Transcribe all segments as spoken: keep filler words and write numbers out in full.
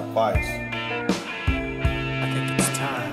advice. I think it's time.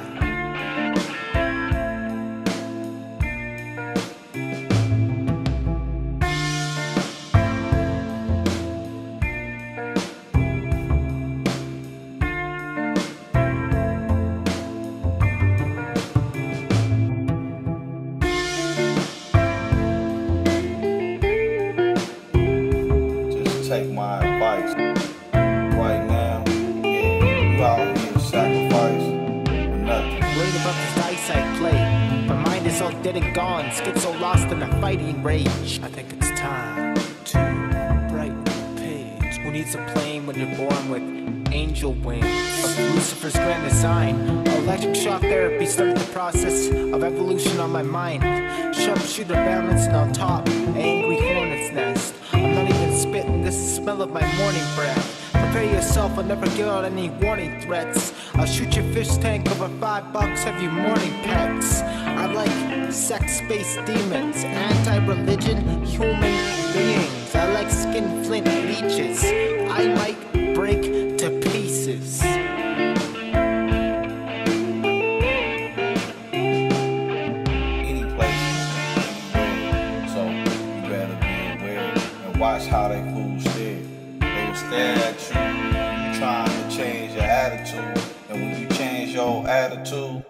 Take my advice. Right now, yeah, you out here sacrifice for nothing. Worried about the dice I play. My mind is all dead and gone, schizo lost in a fighting rage. I think it's time to brighten the page. Who needs a plane when you're born with angel wings? Of Lucifer's grand design. Electric shock therapy started the process of evolution on my mind. Sharpshooter balanced on top, angry hornet's nest. I'm not even spitting, this is the smell of my morning breath. Prepare yourself, I'll never give out any warning threats. I'll shoot your fish tank over five bucks, have you morning pets. I like sex space demons, anti-religion, human beings. I like skin flint leeches, I might break to pieces. Watch how they fools stare. They will stare at you, you trying to change your attitude. And when you change your attitude,